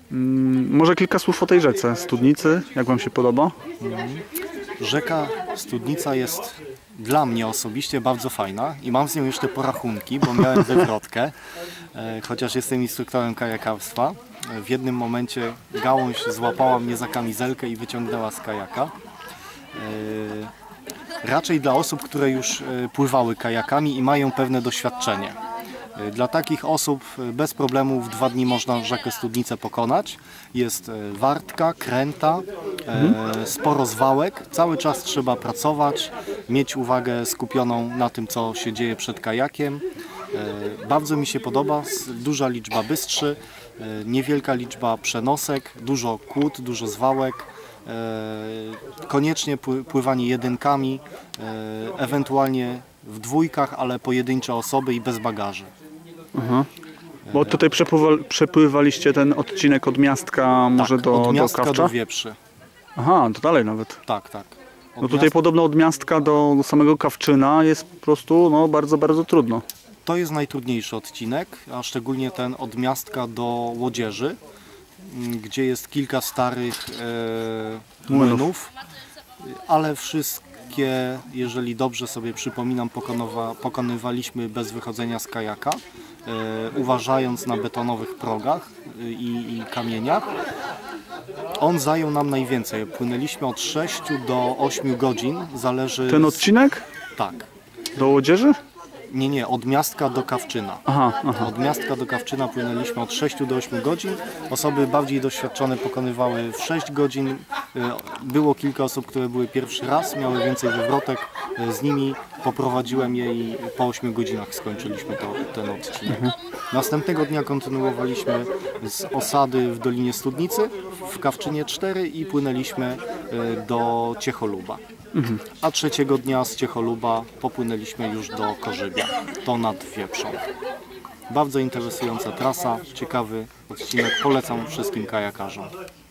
Może kilka słów o tej rzece Studnicy, jak Wam się podoba? Rzeka Studnica jest dla mnie osobiście bardzo fajna i mam z nią jeszcze porachunki, bo miałem wywrotkę, chociaż jestem instruktorem kajakarstwa. W jednym momencie gałąź złapała mnie za kamizelkę i wyciągnęła z kajaka. Raczej dla osób, które już pływały kajakami i mają pewne doświadczenie. Dla takich osób bez problemu w 2 dni można rzekę Studnicę pokonać. Jest wartka, kręta, sporo zwałek. Cały czas trzeba pracować, mieć uwagę skupioną na tym, co się dzieje przed kajakiem. Bardzo mi się podoba, duża liczba bystrzy, niewielka liczba przenosek, dużo kłód, dużo zwałek. Koniecznie pływanie jedynkami, ewentualnie w dwójkach, ale pojedyncze osoby i bez bagaży. Bo tutaj przepływaliście ten odcinek od Miastka może Tak, od Miastka do Kawcza? do Wieprzy. Aha, to dalej nawet. Tak, tak. No tutaj podobno od Miastka do samego Kawczyna jest po prostu bardzo, bardzo trudno. To jest najtrudniejszy odcinek, a szczególnie ten od Miastka do Łodzieży, gdzie jest kilka starych młynów, ale wszystkie, jeżeli dobrze sobie przypominam, pokonywaliśmy bez wychodzenia z kajaka, uważając na betonowych progach i kamieniach. On zajął nam najwięcej. Płynęliśmy od 6 do 8 godzin, zależy... Ten odcinek? Tak. Do Łodzieży? Nie, od Miastka do Kawczyna. Aha. Od Miastka do Kawczyna płynęliśmy od 6 do 8 godzin. Osoby bardziej doświadczone pokonywały w 6 godzin. Było kilka osób, które były pierwszy raz, miały więcej wywrotek. Z nimi poprowadziłem je i po 8 godzinach skończyliśmy ten odcinek. Następnego dnia kontynuowaliśmy z osady w Dolinie Studnicy, w Kawczynie 4 i płynęliśmy do Ciecholuba. A 3 dnia z Ciecholuba popłynęliśmy już do Korzybia, to nad Wieprzą. Bardzo interesująca trasa, ciekawy odcinek, polecam wszystkim kajakarzom.